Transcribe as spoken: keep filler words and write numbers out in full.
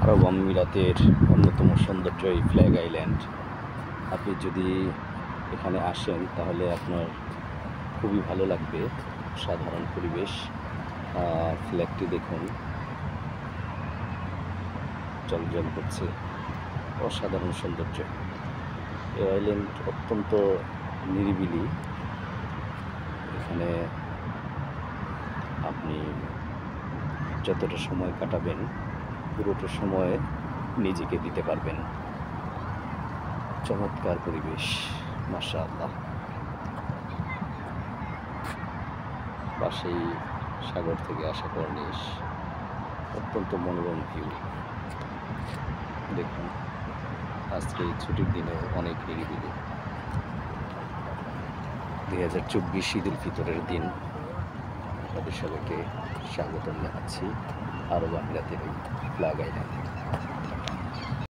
আরব আমিরাতের অন্যতম সৌন্দর্য এই ফ্ল্যাগ আইল্যান্ড। আপনি যদি এখানে আসেন তাহলে আপনার খুবই ভালো লাগবে। সাধারণ পরিবেশ, ফ্ল্যাগটি দেখুন জলজল করছে, অসাধারণ সৌন্দর্য। এই আইল্যান্ড অত্যন্ত নিরিবিলি। এখানে আপনি যতটা সময় কাটাবেন পুরোটা সময় নিজেকে দিতে পারবেন। চমৎকার পরিবেশ, মাশাআল্লাহ। পাশেই সাগর থেকে আসা কর্নিশ, অত্যন্ত মনোরম ভিউ। দেখুন আজকে এই ছুটির দিনে অনেক নিরিবিলি। দুই হাজার চব্বিশ ঈদ উল ফিতরের দিন আপনাদের সবাইকে স্বাগতম জানাচ্ছি আরব আমিরাতের এই ফ্ল্যাগ আইল্যান্ডে।